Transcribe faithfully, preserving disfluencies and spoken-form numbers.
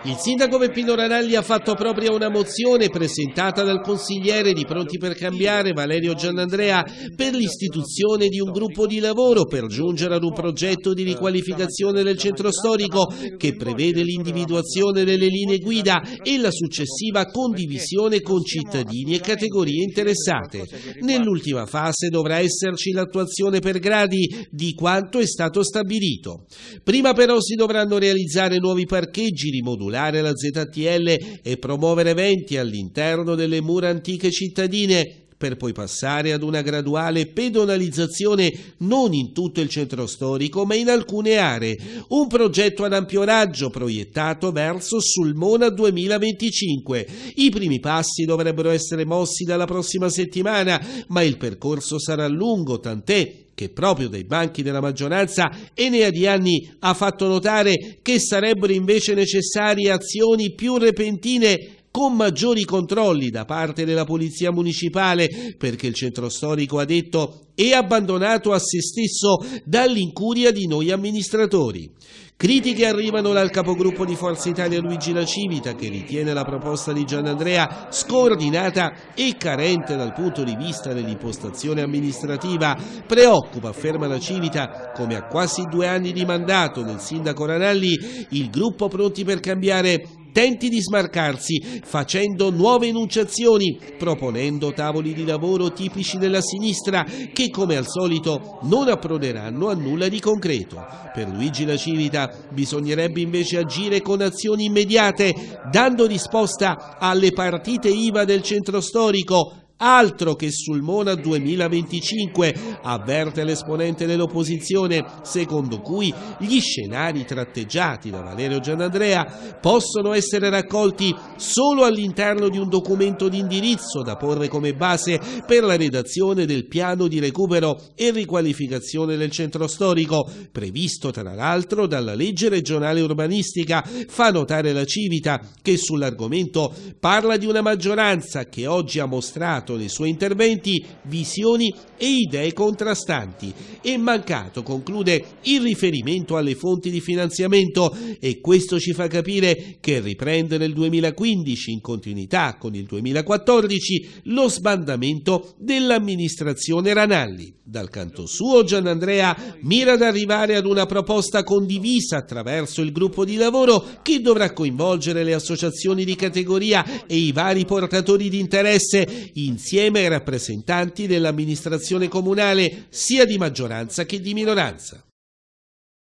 Il sindaco Peppino Ranalli ha fatto propria una mozione presentata dal consigliere di Pronti per Cambiare Valerio Giannandrea per l'istituzione di un gruppo di lavoro per giungere ad un progetto di riqualificazione del centro storico che prevede l'individuazione delle linee guida e la successiva condivisione con cittadini e categorie interessate. Nell'ultima fase dovrà esserci l'attuazione per gradi di quanto è stato stabilito. Prima però si dovranno realizzare nuovi parcheggi, rimodulare la Z T L e promuovere eventi all'interno delle mura antiche cittadine, per poi passare ad una graduale pedonalizzazione non in tutto il centro storico ma in alcune aree, un progetto ad ampio raggio proiettato verso Sulmona duemilaventicinque. I primi passi dovrebbero essere mossi dalla prossima settimana, ma il percorso sarà lungo, tant'è che proprio dai banchi della maggioranza Enea Dianni ha fatto notare che sarebbero invece necessarie azioni più repentine con maggiori controlli da parte della Polizia Municipale, perché il centro storico, ha detto, è abbandonato a se stesso dall'incuria di noi amministratori. Critiche arrivano dal capogruppo di Forza Italia Luigi La Civita, che ritiene la proposta di Giannandrea scordinata e carente dal punto di vista dell'impostazione amministrativa. Preoccupa, afferma La Civita, come a quasi due anni di mandato del sindaco Ranalli, il gruppo Pronti per Cambiare tenti di smarcarsi facendo nuove enunciazioni, proponendo tavoli di lavoro tipici della sinistra che come al solito non approderanno a nulla di concreto. Per Luigi La Civita bisognerebbe invece agire con azioni immediate, dando risposta alle partite I V A del centro storico. Altro che Sulmona duemilaventicinque, avverte l'esponente dell'opposizione, secondo cui gli scenari tratteggiati da Valerio Giannandrea possono essere raccolti solo all'interno di un documento di indirizzo da porre come base per la redazione del piano di recupero e riqualificazione del centro storico, previsto tra l'altro dalla legge regionale urbanistica. Fa notare La Civita che sull'argomento parla di una maggioranza che oggi ha mostrato nei suoi interventi visioni e idee contrastanti. È mancato, conclude, il riferimento alle fonti di finanziamento, e questo ci fa capire che riprende nel duemilaquindici, in continuità con il duemilaquattordici, lo sbandamento dell'amministrazione Ranalli. Dal canto suo Giannandrea mira ad arrivare ad una proposta condivisa attraverso il gruppo di lavoro che dovrà coinvolgere le associazioni di categoria e i vari portatori di interesse, insieme ai rappresentanti dell'amministrazione comunale sia di maggioranza che di minoranza.